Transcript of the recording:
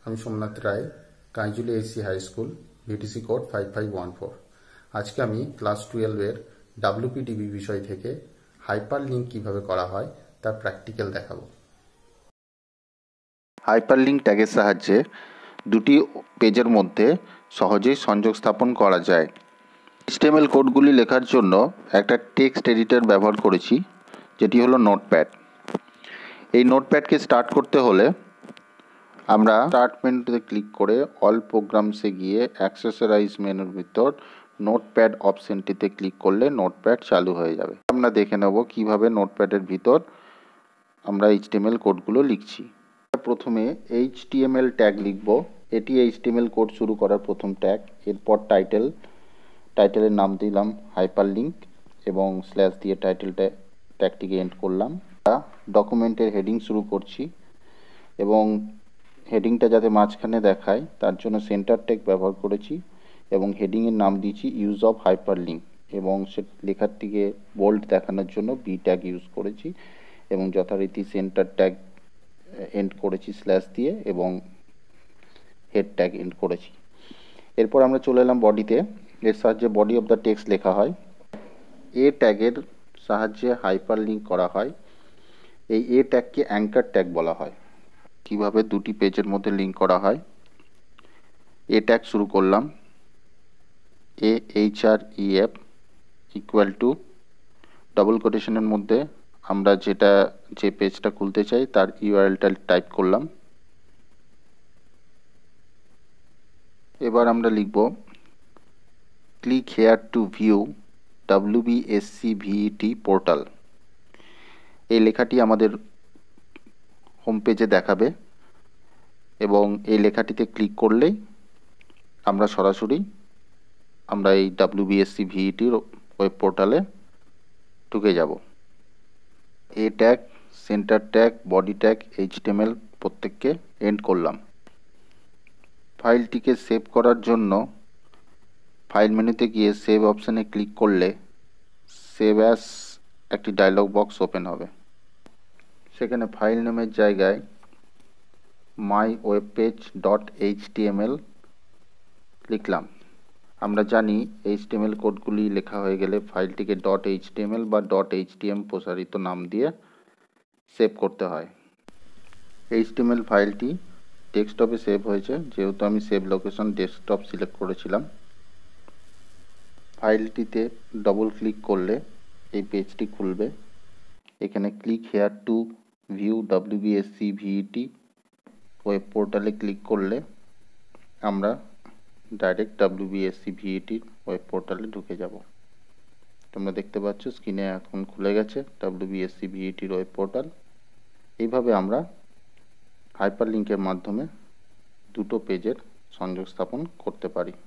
আমি Somnath Roy, Kaijuli SC high school, VTC code 5514। আজকে আমি ক্লাস 12-এর WPDB বিষয় থেকে হাইপার লিঙ্ক কীভাবে করা হয় তার প্র্যাকটিক্যাল দেখাবো। হাইপারলিঙ্ক ট্যাগের সাহায্যে দুটি পেজের মধ্যে সহজেই সংযোগ স্থাপন করা যায়। HTML কোডগুলি লেখার জন্য একটা টেক্সট এডিটর ব্যবহার করেছি, যেটি হলো নোটপ্যাড। এই নোটপ্যাডকে স্টার্ট করতে হলে আমরা স্টার্ট মেনুতে ক্লিক করে অল প্রোগ্রামসে গিয়ে অ্যাক্সেসরাইজ মেনুর ভিতর নোটপ্যাড অপশনটিতে ক্লিক করলে নোটপ্যাড চালু হয়ে যাবে। আমরা দেখে নেব কিভাবে নোটপ্যাডের ভিতর আমরা HTML কোডগুলো লিখছি। প্রথমে HTML ট্যাগ লিখব। এটি HTML কোড শুরু করার প্রথম ট্যাগ। এরপর টাইটেলের নাম দিলাম হাইপারলিঙ্ক এবং স্ল্যাশ দিয়ে ট্যাগটিকে এন্ড করলাম। ডকুমেন্টের হেডিং শুরু করছি এবং হেডিংটা যাতে মাঝখানে দেখায় তার জন্য সেন্টার ট্যাগ ব্যবহার করেছি এবং হেডিংয়ের নাম দিয়েছি ইউজ অফ হাইপারলিঙ্ক এবং সে লেখাটিকে বোল্ড দেখানোর জন্য বি ট্যাগ ইউজ করেছি এবং যথারীতি সেন্টার ট্যাগ এন্ড করেছি স্ল্যাশ দিয়ে এবং হেড ট্যাগ এন্ড করেছি। এরপর আমরা চলে এলাম বডিতে। এর সাহায্যে বডি অফ দ্য টেক্সট লেখা হয়। এ ট্যাগের সাহায্যে হাইপারলিঙ্ক করা হয়। এই এ ট্যাগকে অ্যাঙ্কার ট্যাগ বলা হয়। কিভাবে দুটি পেজের মধ্যে লিঙ্ক করা হয়। এ ট্যাগ শুরু করলাম, AHREF ইকুয়াল টু ডবল কোটেশনের মধ্যে আমরা যে পেজটা খুলতে চাই তার ইউআরএলটা টাইপ করলাম। এবার আমরা লিখব click here to view WBSCVET portal. এই লেখাটি আমাদের হোম পেজে দেখাবে এবং এই লেখাটিতে ক্লিক করলেই আমরা সরাসরি এই WBSCVET ওয়েব পোর্টালে ঢুকে যাব। A tag, centre tag, body tag, HTML প্রত্যেককে এন্ড করলাম। ফাইলটিকে সেভ করার জন্য ফাইল মেনুতে গিয়ে সেভ অপশানে ক্লিক করলে সেভ অ্যাজ একটি ডায়লগ বক্স ওপেন হবে। সেখানে ফাইল নেমের জায়গায় mywebpage.html লিখলাম। আমরা জানি HTML কোডগুলি লেখা হয়ে গেলে ফাইলটিকে .html বা .htm প্রসারিত নাম দিয়ে সেভ করতে হয়। HTML ফাইলটি ডেস্কটপে সেভ হয়েছে, যেহেতু আমি সেভ লোকেশন ডেস্কটপ সিলেক্ট করেছিলাম। ফাইলটিতে ডবল ক্লিক করলে এই পেজটি খুলবে। এখানে click here to view WBSCVET web পোর্টালে ক্লিক করলে আমরা ডাইরেক্ট WBSCVET ওয়েব পোর্টালে ঢুকে যাব। তোমরা দেখতে পাচ্ছ স্ক্রিনে এখন খুলে গেছে WBSCVET ওয়েব পোর্টাল। এইভাবে আমরা হাইপারলিঙ্কের মাধ্যমে দুটো পেজের সংযোগ স্থাপন করতে পারি।